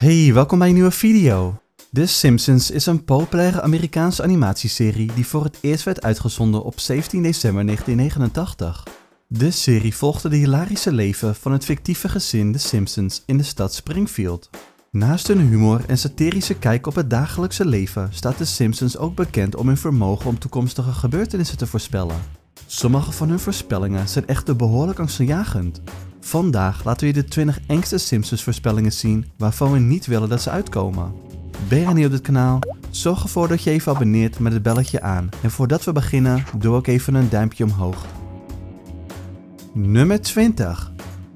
Hey, welkom bij een nieuwe video. The Simpsons is een populaire Amerikaanse animatieserie die voor het eerst werd uitgezonden op 17 december 1989. De serie volgde de hilarische leven van het fictieve gezin The Simpsons in de stad Springfield. Naast hun humor en satirische kijk op het dagelijkse leven staat The Simpsons ook bekend om hun vermogen om toekomstige gebeurtenissen te voorspellen. Sommige van hun voorspellingen zijn echter behoorlijk angstaanjagend. Vandaag laten we je de 20 engste Simpsons voorspellingen zien waarvan we niet willen dat ze uitkomen. Ben je nieuw op dit kanaal? Zorg ervoor dat je even abonneert met het belletje aan. En voordat we beginnen, doe ook even een duimpje omhoog. Nummer 20.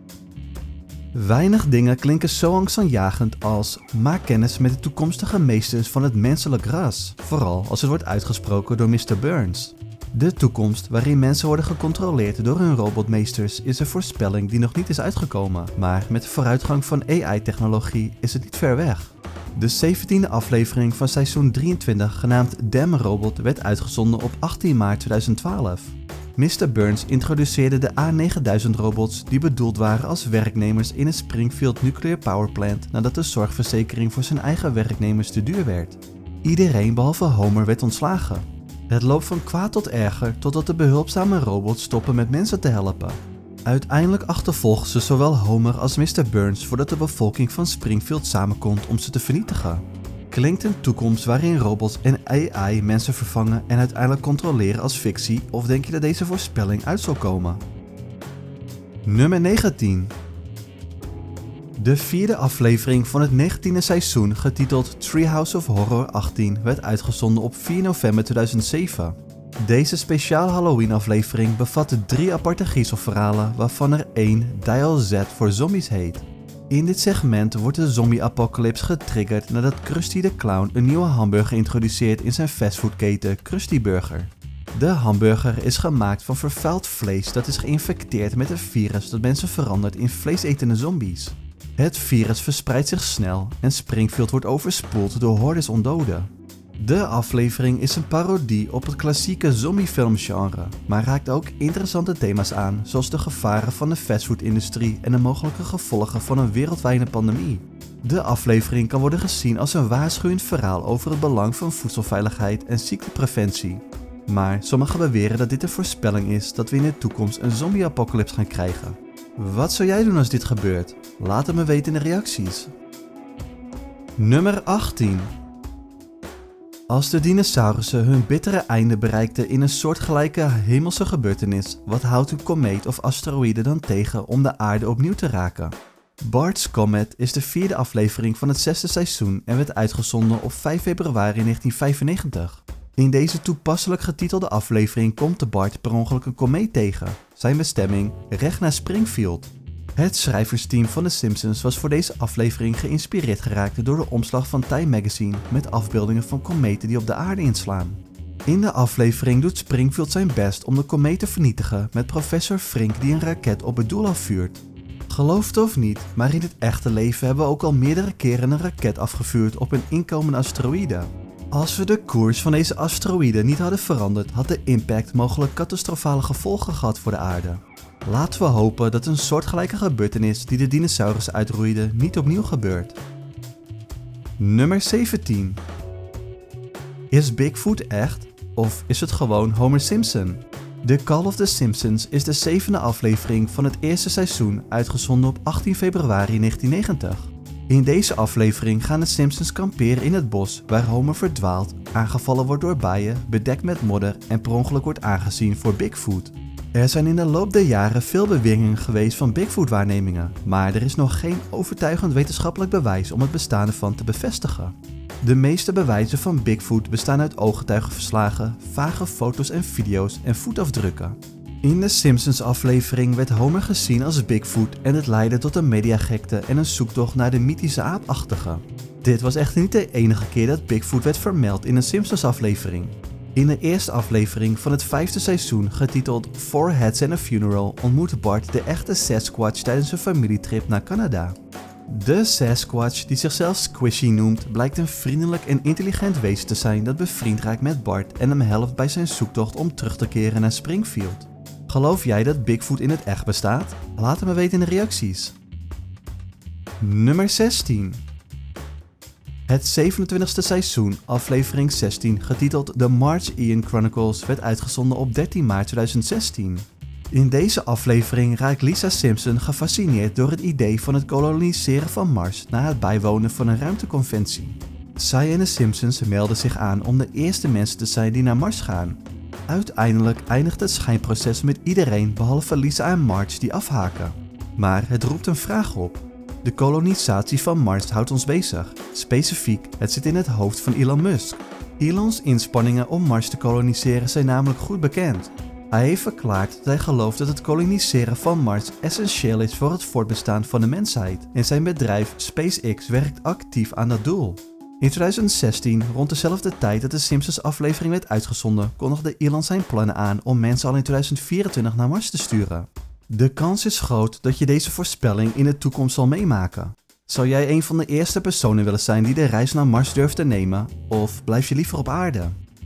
Weinig dingen klinken zo angstaanjagend als maak kennis met de toekomstige meesters van het menselijk ras. Vooral als het wordt uitgesproken door Mr. Burns. De toekomst waarin mensen worden gecontroleerd door hun robotmeesters is een voorspelling die nog niet is uitgekomen, maar met de vooruitgang van AI-technologie is het niet ver weg. De 17e aflevering van seizoen 23, genaamd Damn Robot, werd uitgezonden op 18 maart 2012. Mr. Burns introduceerde de A9000 robots die bedoeld waren als werknemers in het Springfield Nuclear Power Plant nadat de zorgverzekering voor zijn eigen werknemers te duur werd. Iedereen behalve Homer werd ontslagen. Het loopt van kwaad tot erger totdat de behulpzame robots stoppen met mensen te helpen. Uiteindelijk achtervolgen ze zowel Homer als Mr. Burns voordat de bevolking van Springfield samenkomt om ze te vernietigen. Klinkt een toekomst waarin robots en AI mensen vervangen en uiteindelijk controleren als fictie, of denk je dat deze voorspelling uit zal komen? Nummer 19. De vierde aflevering van het 19e seizoen, getiteld Treehouse of Horror 18, werd uitgezonden op 4 november 2007. Deze speciale Halloween aflevering bevatte 3 aparte griezelverhalen, waarvan er 1 Dial Z voor zombies heet. In dit segment wordt de zombie-apocalypse getriggerd nadat Krusty de Clown een nieuwe hamburger introduceert in zijn fastfoodketen Krusty Burger. De hamburger is gemaakt van vervuild vlees dat is geïnfecteerd met een virus dat mensen verandert in vleesetende zombies. Het virus verspreidt zich snel en Springfield wordt overspoeld door hordes ondoden. De aflevering is een parodie op het klassieke zombiefilmgenre, maar raakt ook interessante thema's aan, zoals de gevaren van de fastfoodindustrie en de mogelijke gevolgen van een wereldwijde pandemie. De aflevering kan worden gezien als een waarschuwend verhaal over het belang van voedselveiligheid en ziektepreventie. Maar sommigen beweren dat dit een voorspelling is dat we in de toekomst een zombie-apocalypse gaan krijgen. Wat zou jij doen als dit gebeurt? Laat het me weten in de reacties. Nummer 18. Als de dinosaurussen hun bittere einde bereikten in een soortgelijke hemelse gebeurtenis, wat houdt een komeet of asteroïde dan tegen om de aarde opnieuw te raken? Bart's Comet is de 4e aflevering van het 6e seizoen en werd uitgezonden op 5 februari 1995. In deze toepasselijk getitelde aflevering komt de Bart per ongeluk een komeet tegen. Zijn bestemming recht naar Springfield. Het schrijversteam van The Simpsons was voor deze aflevering geïnspireerd geraakt door de omslag van Time Magazine met afbeeldingen van kometen die op de aarde inslaan. In de aflevering doet Springfield zijn best om de komeet te vernietigen met professor Frink die een raket op het doel afvuurt. Geloof het of niet, maar in het echte leven hebben we ook al meerdere keren een raket afgevuurd op een inkomende asteroïde. Als we de koers van deze asteroïde niet hadden veranderd, had de impact mogelijk catastrofale gevolgen gehad voor de aarde. Laten we hopen dat een soortgelijke gebeurtenis die de dinosaurus uitroeide niet opnieuw gebeurt. Nummer 17. Is Bigfoot echt? Of is het gewoon Homer Simpson? The Call of the Simpsons is de 7e aflevering van het eerste seizoen, uitgezonden op 18 februari 1990. In deze aflevering gaan de Simpsons kamperen in het bos waar Homer verdwaalt, aangevallen wordt door bijen, bedekt met modder en per ongeluk wordt aangezien voor Bigfoot. Er zijn in de loop der jaren veel beweringen geweest van Bigfoot-waarnemingen, maar er is nog geen overtuigend wetenschappelijk bewijs om het bestaan ervan te bevestigen. De meeste bewijzen van Bigfoot bestaan uit ooggetuigenverslagen, vage foto's en video's en voetafdrukken. In de Simpsons aflevering werd Homer gezien als Bigfoot en het leidde tot een mediagekte en een zoektocht naar de mythische aapachtige. Dit was echter niet de enige keer dat Bigfoot werd vermeld in een Simpsons aflevering. In de eerste aflevering van het 5e seizoen, getiteld Four Heads and a Funeral, ontmoet Bart de echte Sasquatch tijdens een familietrip naar Canada. De Sasquatch, die zichzelf Squishy noemt, blijkt een vriendelijk en intelligent wezen te zijn dat bevriend raakt met Bart en hem helpt bij zijn zoektocht om terug te keren naar Springfield. Geloof jij dat Bigfoot in het echt bestaat? Laat het me weten in de reacties. Nummer 16. Het 27e seizoen, aflevering 16, getiteld The March Ian Chronicles, werd uitgezonden op 13 maart 2016. In deze aflevering raakt Lisa Simpson gefascineerd door het idee van het koloniseren van Mars na het bijwonen van een ruimteconventie. Zij en de Simpsons melden zich aan om de eerste mensen te zijn die naar Mars gaan. Uiteindelijk eindigt het schijnproces met iedereen behalve Lisa en Marge die afhaken. Maar het roept een vraag op. De kolonisatie van Mars houdt ons bezig. Specifiek, het zit in het hoofd van Elon Musk. Elons inspanningen om Mars te koloniseren zijn namelijk goed bekend. Hij heeft verklaard dat hij gelooft dat het koloniseren van Mars essentieel is voor het voortbestaan van de mensheid en zijn bedrijf SpaceX werkt actief aan dat doel. In 2016, rond dezelfde tijd dat de Simpsons aflevering werd uitgezonden, kondigde Elon zijn plannen aan om mensen al in 2024 naar Mars te sturen. De kans is groot dat je deze voorspelling in de toekomst zal meemaken. Zou jij een van de eerste personen willen zijn die de reis naar Mars durft te nemen, of blijf je liever op aarde?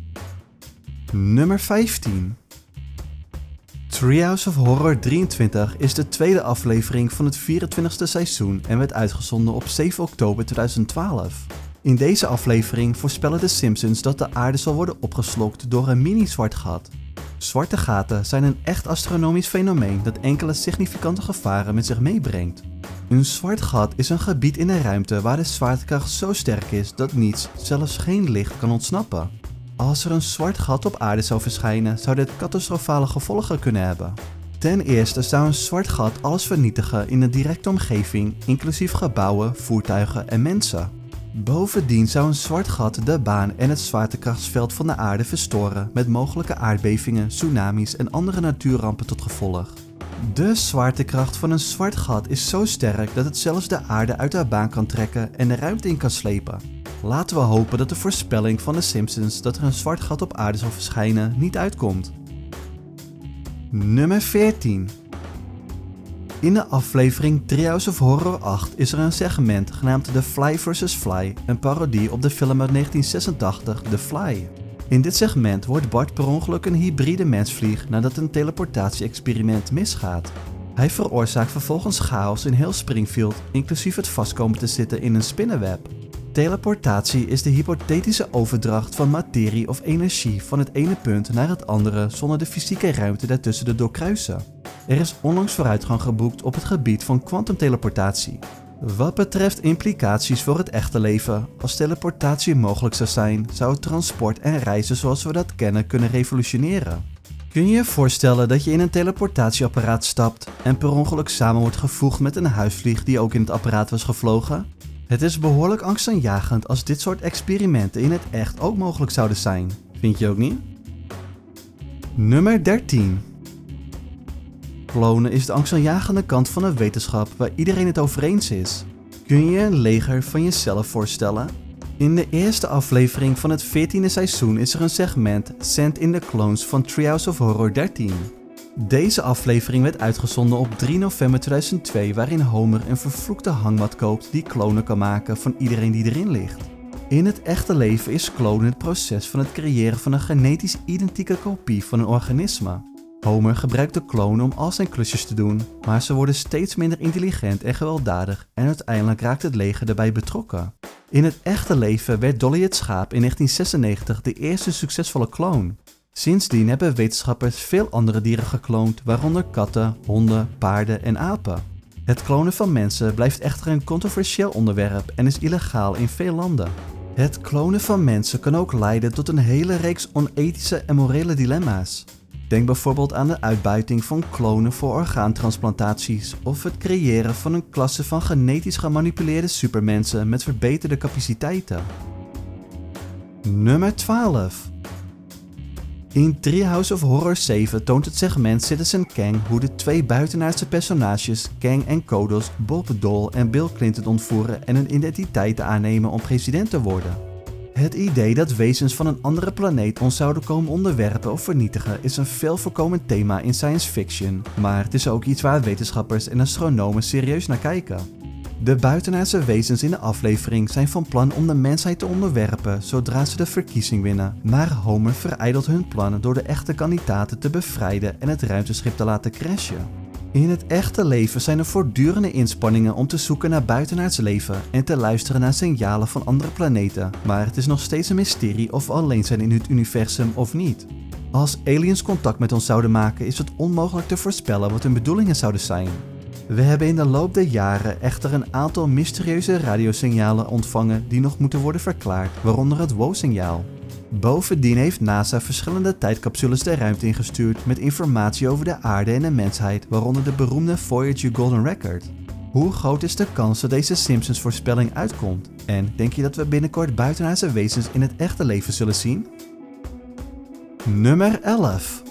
Nummer 15. Treehouse of Horror 23 is de tweede aflevering van het 24e seizoen en werd uitgezonden op 7 oktober 2012. In deze aflevering voorspellen de Simpsons dat de aarde zal worden opgeslokt door een mini-zwart gat. Zwarte gaten zijn een echt astronomisch fenomeen dat enkele significante gevaren met zich meebrengt. Een zwart gat is een gebied in de ruimte waar de zwaartekracht zo sterk is dat niets, zelfs geen licht, kan ontsnappen. Als er een zwart gat op aarde zou verschijnen, zou dit catastrofale gevolgen kunnen hebben. Ten eerste zou een zwart gat alles vernietigen in de directe omgeving, inclusief gebouwen, voertuigen en mensen. Bovendien zou een zwart gat de baan en het zwaartekrachtsveld van de aarde verstoren met mogelijke aardbevingen, tsunamis en andere natuurrampen tot gevolg. De zwaartekracht van een zwart gat is zo sterk dat het zelfs de aarde uit haar baan kan trekken en de ruimte in kan slepen. Laten we hopen dat de voorspelling van de Simpsons dat er een zwart gat op aarde zal verschijnen niet uitkomt. Nummer 14. In de aflevering Treehouse of Horror 8 is er een segment genaamd The Fly vs. Fly, een parodie op de film uit 1986 The Fly. In dit segment wordt Bart per ongeluk een hybride mensvlieg nadat een teleportatie-experiment misgaat. Hij veroorzaakt vervolgens chaos in heel Springfield, inclusief het vastkomen te zitten in een spinnenweb. Teleportatie is de hypothetische overdracht van materie of energie van het ene punt naar het andere zonder de fysieke ruimte daartussen te doorkruisen. Er is onlangs vooruitgang geboekt op het gebied van kwantumteleportatie. Wat betreft implicaties voor het echte leven, als teleportatie mogelijk zou zijn, zou het transport en reizen zoals we dat kennen kunnen revolutioneren. Kun je je voorstellen dat je in een teleportatieapparaat stapt en per ongeluk samen wordt gevoegd met een huisvlieg die ook in het apparaat was gevlogen? Het is behoorlijk angstaanjagend als dit soort experimenten in het echt ook mogelijk zouden zijn. Vind je ook niet? Nummer 13. Klonen is de angstaanjagende kant van de wetenschap waar iedereen het over eens is. Kun je je een leger van jezelf voorstellen? In de eerste aflevering van het 14e seizoen is er een segment Send in the Clones van Treehouse of Horror 13. Deze aflevering werd uitgezonden op 3 november 2002 waarin Homer een vervloekte hangmat koopt die klonen kan maken van iedereen die erin ligt. In het echte leven is klonen het proces van het creëren van een genetisch identieke kopie van een organisme. Homer gebruikt de klonen om al zijn klusjes te doen, maar ze worden steeds minder intelligent en gewelddadig en uiteindelijk raakt het leger daarbij betrokken. In het echte leven werd Dolly het schaap in 1996 de eerste succesvolle kloon. Sindsdien hebben wetenschappers veel andere dieren gekloond, waaronder katten, honden, paarden en apen. Het klonen van mensen blijft echter een controversieel onderwerp en is illegaal in veel landen. Het klonen van mensen kan ook leiden tot een hele reeks onethische en morele dilemma's. Denk bijvoorbeeld aan de uitbuiting van klonen voor orgaantransplantaties of het creëren van een klasse van genetisch gemanipuleerde supermensen met verbeterde capaciteiten. Nummer 12. In Treehouse of Horror 7 toont het segment Citizen Kang hoe de twee buitenaardse personages Kang en Kodos Bob Dole en Bill Clinton ontvoeren en hun identiteiten aannemen om president te worden. Het idee dat wezens van een andere planeet ons zouden komen onderwerpen of vernietigen is een veel voorkomend thema in science fiction, maar het is ook iets waar wetenschappers en astronomen serieus naar kijken. De buitenaardse wezens in de aflevering zijn van plan om de mensheid te onderwerpen zodra ze de verkiezing winnen, maar Homer verijdelt hun plannen door de echte kandidaten te bevrijden en het ruimteschip te laten crashen. In het echte leven zijn er voortdurende inspanningen om te zoeken naar buitenaards leven en te luisteren naar signalen van andere planeten, maar het is nog steeds een mysterie of we alleen zijn in het universum of niet. Als aliens contact met ons zouden maken, is het onmogelijk te voorspellen wat hun bedoelingen zouden zijn. We hebben in de loop der jaren echter een aantal mysterieuze radiosignalen ontvangen die nog moeten worden verklaard, waaronder het WOW-signaal. Bovendien heeft NASA verschillende tijdcapsules de ruimte ingestuurd met informatie over de aarde en de mensheid, waaronder de beroemde Voyager Golden Record. Hoe groot is de kans dat deze Simpsons voorspelling uitkomt? En denk je dat we binnenkort buitenaardse wezens in het echte leven zullen zien? Nummer 11.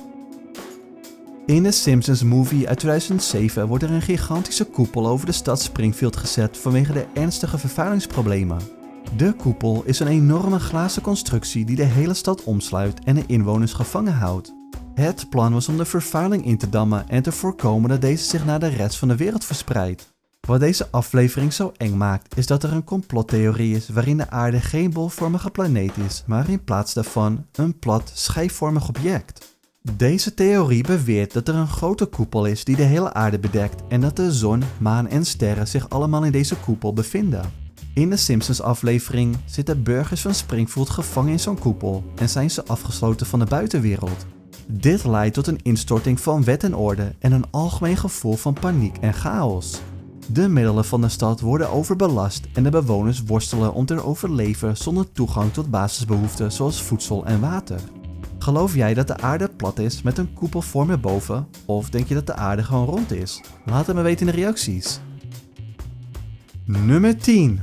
In de Simpsons movie uit 2007 wordt er een gigantische koepel over de stad Springfield gezet vanwege de ernstige vervuilingsproblemen. De koepel is een enorme glazen constructie die de hele stad omsluit en de inwoners gevangen houdt. Het plan was om de vervuiling in te dammen en te voorkomen dat deze zich naar de rest van de wereld verspreidt. Wat deze aflevering zo eng maakt is dat er een complottheorie is waarin de aarde geen bolvormige planeet is, maar in plaats daarvan een plat, schijfvormig object. Deze theorie beweert dat er een grote koepel is die de hele aarde bedekt en dat de zon, maan en sterren zich allemaal in deze koepel bevinden. In de Simpsons aflevering zitten burgers van Springfield gevangen in zo'n koepel en zijn ze afgesloten van de buitenwereld. Dit leidt tot een instorting van wet en orde en een algemeen gevoel van paniek en chaos. De middelen van de stad worden overbelast en de bewoners worstelen om te overleven zonder toegang tot basisbehoeften zoals voedsel en water. Geloof jij dat de aarde plat is met een koepelvorm erboven? Of denk je dat de aarde gewoon rond is? Laat het me weten in de reacties. Nummer 10.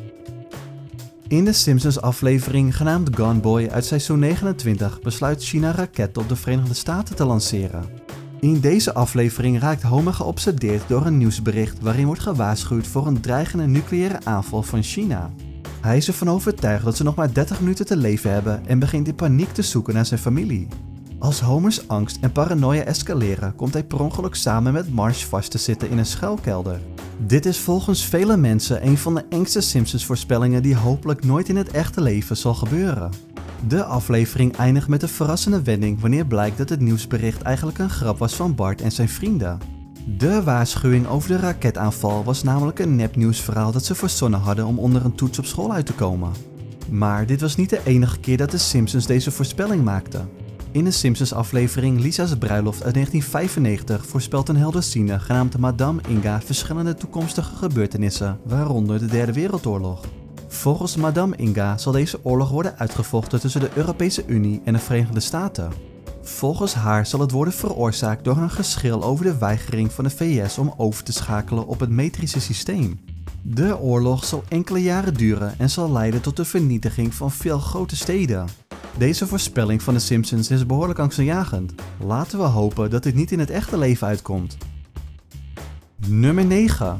In de Simpsons aflevering genaamd Gone Boy uit seizoen 29 besluit China raketten op de Verenigde Staten te lanceren. In deze aflevering raakt Homer geobsedeerd door een nieuwsbericht waarin wordt gewaarschuwd voor een dreigende nucleaire aanval van China. Hij is ervan overtuigd dat ze nog maar 30 minuten te leven hebben en begint in paniek te zoeken naar zijn familie. Als Homers angst en paranoia escaleren, komt hij per ongeluk samen met Marge vast te zitten in een schuilkelder. Dit is volgens vele mensen een van de engste Simpsons voorspellingen die hopelijk nooit in het echte leven zal gebeuren. De aflevering eindigt met een verrassende wending wanneer blijkt dat het nieuwsbericht eigenlijk een grap was van Bart en zijn vrienden. De waarschuwing over de raketaanval was namelijk een nepnieuwsverhaal dat ze verzonnen hadden om onder een toets op school uit te komen. Maar dit was niet de enige keer dat de Simpsons deze voorspelling maakten. In de Simpsons aflevering Lisa's bruiloft uit 1995 voorspelt een helderziende genaamd Madame Inga verschillende toekomstige gebeurtenissen, waaronder de Derde Wereldoorlog. Volgens Madame Inga zal deze oorlog worden uitgevochten tussen de Europese Unie en de Verenigde Staten. Volgens haar zal het worden veroorzaakt door een geschil over de weigering van de VS om over te schakelen op het metrische systeem. De oorlog zal enkele jaren duren en zal leiden tot de vernietiging van veel grote steden. Deze voorspelling van de Simpsons is behoorlijk angstaanjagend. Laten we hopen dat dit niet in het echte leven uitkomt. Nummer 9.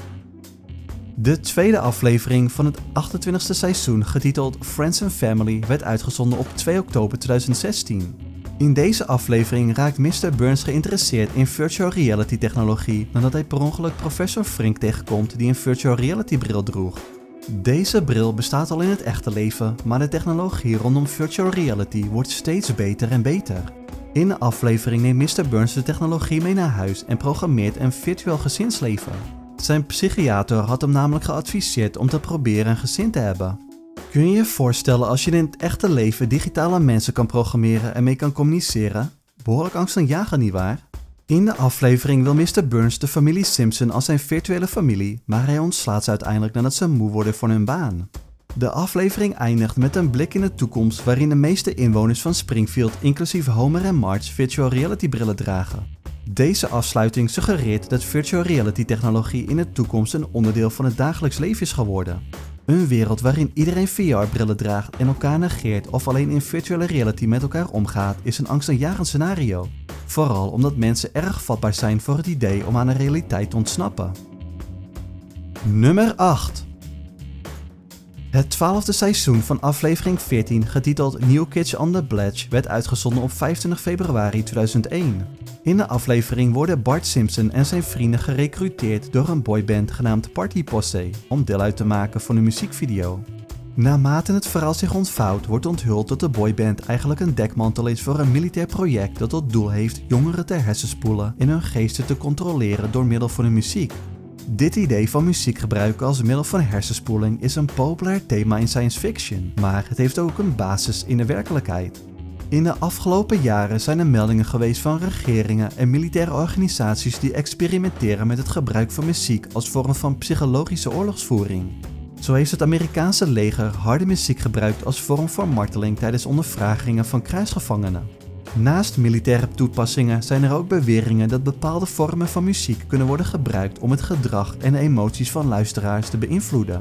De tweede aflevering van het 28e seizoen, getiteld Friends and Family, werd uitgezonden op 2 oktober 2016. In deze aflevering raakt Mr. Burns geïnteresseerd in virtual reality technologie nadat hij per ongeluk professor Frink tegenkomt die een virtual reality bril droeg. Deze bril bestaat al in het echte leven, maar de technologie rondom virtual reality wordt steeds beter en beter. In de aflevering neemt Mr. Burns de technologie mee naar huis en programmeert een virtueel gezinsleven. Zijn psychiater had hem namelijk geadviseerd om te proberen een gezin te hebben. Kun je je voorstellen als je in het echte leven digitale mensen kan programmeren en mee kan communiceren? Behoorlijk angstaanjagend, nietwaar? In de aflevering wil Mr. Burns de familie Simpson als zijn virtuele familie, maar hij ontslaat ze uiteindelijk nadat ze moe worden van hun baan. De aflevering eindigt met een blik in de toekomst waarin de meeste inwoners van Springfield inclusief Homer en Marge virtual reality brillen dragen. Deze afsluiting suggereert dat virtual reality technologie in de toekomst een onderdeel van het dagelijks leven is geworden. Een wereld waarin iedereen VR-brillen draagt en elkaar negeert of alleen in virtuele reality met elkaar omgaat is een angstaanjagend scenario. Vooral omdat mensen erg vatbaar zijn voor het idee om aan de realiteit te ontsnappen. Nummer 8. Het 12e seizoen van aflevering 14, getiteld New Kids on the Bledge, werd uitgezonden op 25 februari 2001. In de aflevering worden Bart Simpson en zijn vrienden gerecruiteerd door een boyband genaamd Party Posse om deel uit te maken van een muziekvideo. Naarmate het verhaal zich ontvouwt, wordt onthuld dat de boyband eigenlijk een dekmantel is voor een militair project dat tot doel heeft jongeren te hersenspoelen en hun geesten te controleren door middel van hun muziek. Dit idee van muziek gebruiken als middel van hersenspoeling is een populair thema in science fiction, maar het heeft ook een basis in de werkelijkheid. In de afgelopen jaren zijn er meldingen geweest van regeringen en militaire organisaties die experimenteren met het gebruik van muziek als vorm van psychologische oorlogsvoering. Zo heeft het Amerikaanse leger harde muziek gebruikt als vorm van marteling tijdens ondervragingen van krijgsgevangenen. Naast militaire toepassingen zijn er ook beweringen dat bepaalde vormen van muziek kunnen worden gebruikt om het gedrag en de emoties van luisteraars te beïnvloeden.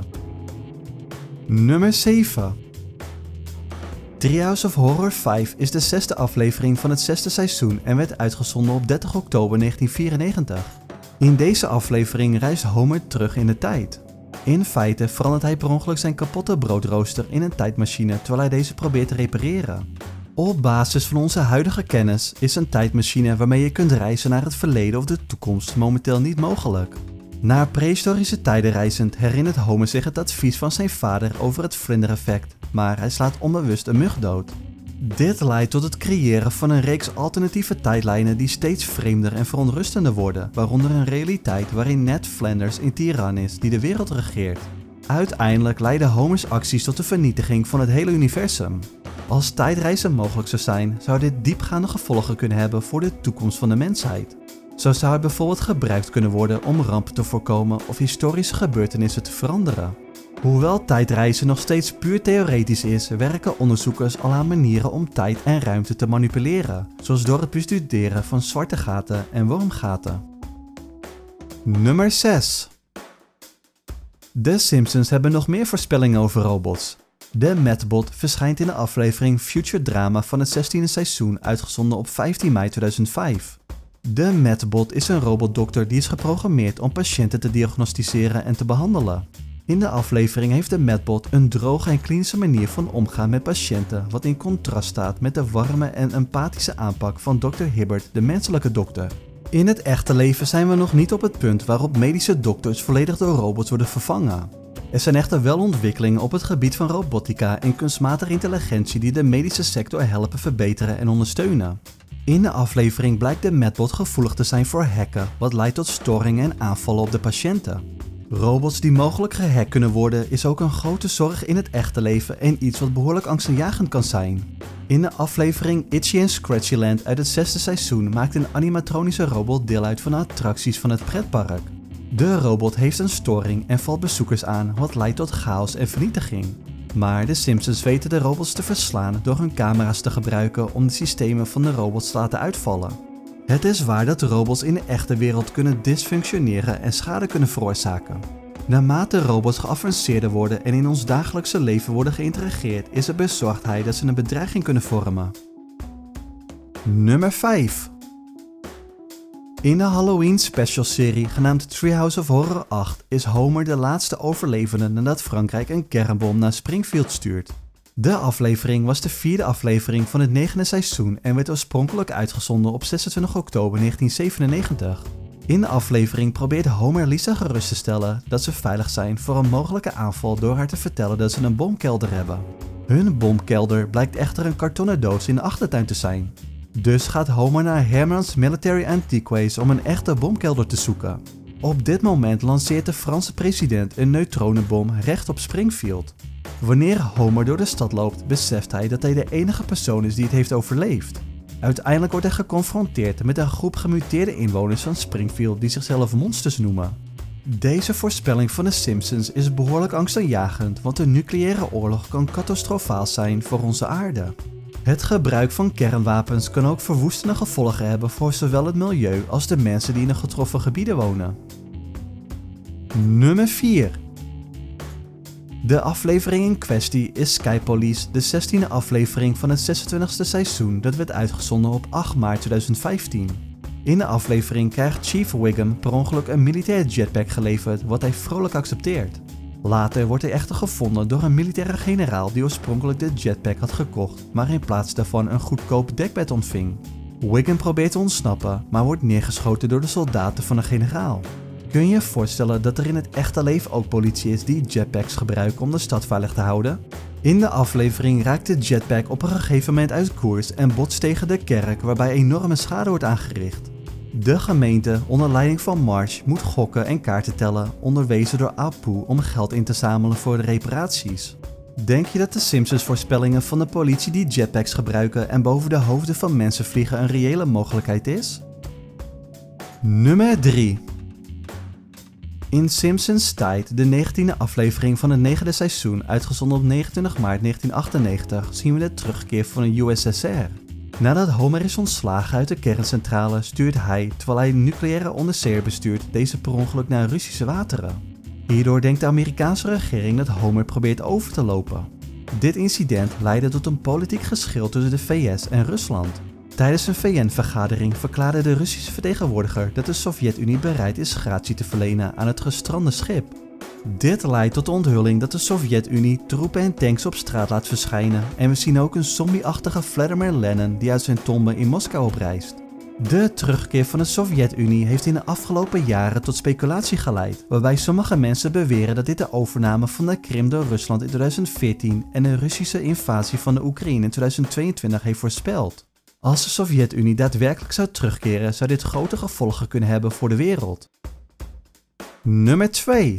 Nummer 7. Treehouse of Horror 5 is de 6e aflevering van het 6e seizoen en werd uitgezonden op 30 oktober 1994. In deze aflevering reist Homer terug in de tijd. In feite verandert hij per ongeluk zijn kapotte broodrooster in een tijdmachine terwijl hij deze probeert te repareren. Op basis van onze huidige kennis is een tijdmachine waarmee je kunt reizen naar het verleden of de toekomst momenteel niet mogelijk. Naar prehistorische tijden reizend herinnert Homer zich het advies van zijn vader over het vlindereffect, maar hij slaat onbewust een mug dood. Dit leidt tot het creëren van een reeks alternatieve tijdlijnen die steeds vreemder en verontrustender worden, waaronder een realiteit waarin Ned Flanders een tiran is die de wereld regeert. Uiteindelijk leiden Homers acties tot de vernietiging van het hele universum. Als tijdreizen mogelijk zou zijn, zou dit diepgaande gevolgen kunnen hebben voor de toekomst van de mensheid. Zo zou het bijvoorbeeld gebruikt kunnen worden om rampen te voorkomen of historische gebeurtenissen te veranderen. Hoewel tijdreizen nog steeds puur theoretisch is, werken onderzoekers al aan manieren om tijd en ruimte te manipuleren, zoals door het bestuderen van zwarte gaten en wormgaten. Nummer 6. De Simpsons hebben nog meer voorspellingen over robots. De Medbot verschijnt in de aflevering Future Drama van het 16e seizoen, uitgezonden op 15 mei 2005. De Medbot is een robotdokter die is geprogrammeerd om patiënten te diagnosticeren en te behandelen. In de aflevering heeft de Medbot een droge en klinische manier van omgaan met patiënten, wat in contrast staat met de warme en empathische aanpak van Dr. Hibbert, de menselijke dokter. In het echte leven zijn we nog niet op het punt waarop medische dokters volledig door robots worden vervangen. Er zijn echter wel ontwikkelingen op het gebied van robotica en kunstmatige intelligentie die de medische sector helpen verbeteren en ondersteunen. In de aflevering blijkt de Medbot gevoelig te zijn voor hacken, wat leidt tot storingen en aanvallen op de patiënten. Robots die mogelijk gehackt kunnen worden is ook een grote zorg in het echte leven en iets wat behoorlijk angstaanjagend kan zijn. In de aflevering Itchy and Scratchyland uit het 6e seizoen maakt een animatronische robot deel uit van de attracties van het pretpark. De robot heeft een storing en valt bezoekers aan, wat leidt tot chaos en vernietiging. Maar de Simpsons weten de robots te verslaan door hun camera's te gebruiken om de systemen van de robots te laten uitvallen. Het is waar dat robots in de echte wereld kunnen dysfunctioneren en schade kunnen veroorzaken. Naarmate robots geavanceerder worden en in ons dagelijkse leven worden geïntegreerd, is er bezorgdheid dat ze een bedreiging kunnen vormen. Nummer 5. In de Halloween special serie genaamd Treehouse of Horror 8 is Homer de laatste overlevende nadat Frankrijk een kernbom naar Springfield stuurt. De aflevering was de 4e aflevering van het 9e seizoen en werd oorspronkelijk uitgezonden op 26 oktober 1997. In de aflevering probeert Homer Lisa gerust te stellen dat ze veilig zijn voor een mogelijke aanval door haar te vertellen dat ze een bomkelder hebben. Hun bomkelder blijkt echter een kartonnen doos in de achtertuin te zijn. Dus gaat Homer naar Herman's Military Antiques om een echte bomkelder te zoeken. Op dit moment lanceert de Franse president een neutronenbom recht op Springfield. Wanneer Homer door de stad loopt, beseft hij dat hij de enige persoon is die het heeft overleefd. Uiteindelijk wordt hij geconfronteerd met een groep gemuteerde inwoners van Springfield die zichzelf monsters noemen. Deze voorspelling van de Simpsons is behoorlijk angstaanjagend, want een nucleaire oorlog kan catastrofaal zijn voor onze aarde. Het gebruik van kernwapens kan ook verwoestende gevolgen hebben voor zowel het milieu als de mensen die in de getroffen gebieden wonen. Nummer 4. De aflevering in kwestie is Sky Police, de 16e aflevering van het 26e seizoen dat werd uitgezonden op 8 maart 2015. In de aflevering krijgt Chief Wiggum per ongeluk een militair jetpack geleverd wat hij vrolijk accepteert. Later wordt hij echter gevonden door een militaire generaal die oorspronkelijk de jetpack had gekocht, maar in plaats daarvan een goedkoop dekbed ontving. Wiggum probeert te ontsnappen, maar wordt neergeschoten door de soldaten van de generaal. Kun je je voorstellen dat er in het echte leven ook politie is die jetpacks gebruiken om de stad veilig te houden? In de aflevering raakt de jetpack op een gegeven moment uit koers en botst tegen de kerk waarbij enorme schade wordt aangericht. De gemeente onder leiding van Marge moet gokken en kaarten tellen, onderwezen door Apu om geld in te zamelen voor de reparaties. Denk je dat de Simpsons voorspellingen van de politie die jetpacks gebruiken en boven de hoofden van mensen vliegen een reële mogelijkheid is? Nummer 3. In Simpsons Tijd, de 19e aflevering van het 9e seizoen, uitgezonden op 29 maart 1998, zien we de terugkeer van de USSR. Nadat Homer is ontslagen uit de kerncentrale, stuurt hij, terwijl hij een nucleaire onderzeeër bestuurt, deze per ongeluk naar Russische wateren. Hierdoor denkt de Amerikaanse regering dat Homer probeert over te lopen. Dit incident leidde tot een politiek geschil tussen de VS en Rusland. Tijdens een VN-vergadering verklaarde de Russische vertegenwoordiger dat de Sovjet-Unie bereid is gratie te verlenen aan het gestrande schip. Dit leidt tot de onthulling dat de Sovjet-Unie troepen en tanks op straat laat verschijnen en we zien ook een zombie-achtige Vladimir Lenin die uit zijn tombe in Moskou opreist. De terugkeer van de Sovjet-Unie heeft in de afgelopen jaren tot speculatie geleid, waarbij sommige mensen beweren dat dit de overname van de Krim door Rusland in 2014 en de Russische invasie van de Oekraïne in 2022 heeft voorspeld. Als de Sovjet-Unie daadwerkelijk zou terugkeren, zou dit grote gevolgen kunnen hebben voor de wereld. Nummer 2.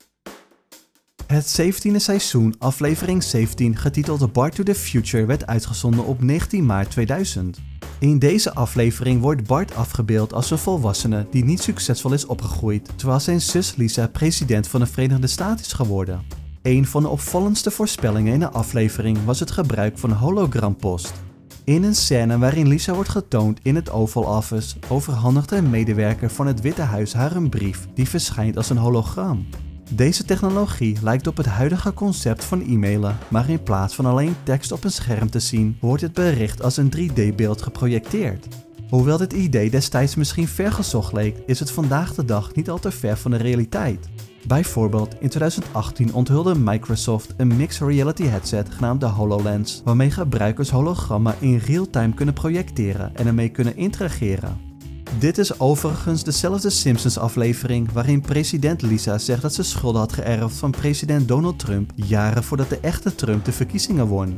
Het 17e seizoen, aflevering 17, getiteld Bart to the Future, werd uitgezonden op 19 maart 2000. In deze aflevering wordt Bart afgebeeld als een volwassene die niet succesvol is opgegroeid, terwijl zijn zus Lisa president van de Verenigde Staten is geworden. Een van de opvallendste voorspellingen in de aflevering was het gebruik van hologrampost. In een scène waarin Lisa wordt getoond in het Oval Office, overhandigt een medewerker van het Witte Huis haar een brief die verschijnt als een hologram. Deze technologie lijkt op het huidige concept van e-mailen, maar in plaats van alleen tekst op een scherm te zien, wordt het bericht als een 3D-beeld geprojecteerd. Hoewel dit idee destijds misschien vergezocht leek, is het vandaag de dag niet al te ver van de realiteit. Bijvoorbeeld, in 2018 onthulde Microsoft een mixed reality headset genaamd de HoloLens, waarmee gebruikers hologrammen in real-time kunnen projecteren en ermee kunnen interageren. Dit is overigens dezelfde Simpsons aflevering waarin president Lisa zegt dat ze schulden had geërfd van president Donald Trump jaren voordat de echte Trump de verkiezingen won.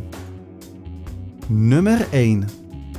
Nummer 1.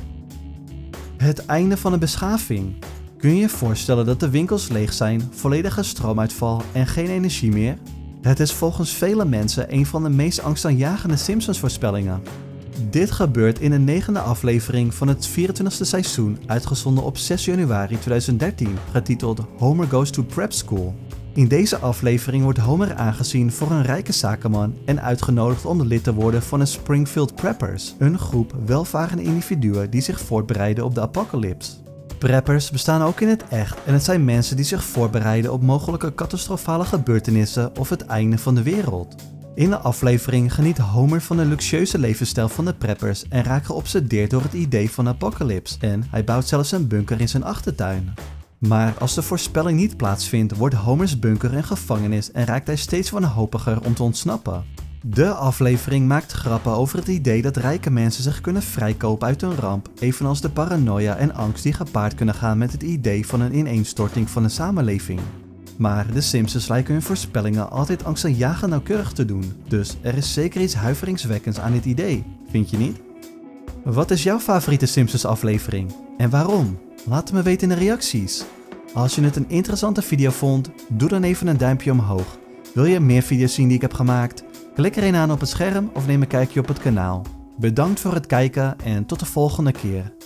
Het einde van de beschaving. Kun je je voorstellen dat de winkels leeg zijn, volledige stroomuitval en geen energie meer? Het is volgens vele mensen een van de meest angstaanjagende Simpsons voorspellingen. Dit gebeurt in de 9e aflevering van het 24e seizoen, uitgezonden op 6 januari 2013, getiteld Homer Goes to Prep School. In deze aflevering wordt Homer aangezien voor een rijke zakenman en uitgenodigd om lid te worden van de Springfield Preppers, een groep welvarende individuen die zich voorbereiden op de apocalyps. Preppers bestaan ook in het echt en het zijn mensen die zich voorbereiden op mogelijke catastrofale gebeurtenissen of het einde van de wereld. In de aflevering geniet Homer van de luxueuze levensstijl van de preppers en raakt geobsedeerd door het idee van apocalyps en hij bouwt zelfs een bunker in zijn achtertuin. Maar als de voorspelling niet plaatsvindt, wordt Homers bunker een gevangenis en raakt hij steeds wanhopiger om te ontsnappen. De aflevering maakt grappen over het idee dat rijke mensen zich kunnen vrijkopen uit een ramp, evenals de paranoia en angst die gepaard kunnen gaan met het idee van een ineenstorting van de samenleving. Maar de Simpsons lijken hun voorspellingen altijd angstaanjagend nauwkeurig te doen, dus er is zeker iets huiveringswekkends aan dit idee, vind je niet? Wat is jouw favoriete Simpsons aflevering? En waarom? Laat het me weten in de reacties. Als je het een interessante video vond, doe dan even een duimpje omhoog. Wil je meer video's zien die ik heb gemaakt? Klik er een aan op het scherm of neem een kijkje op het kanaal. Bedankt voor het kijken en tot de volgende keer.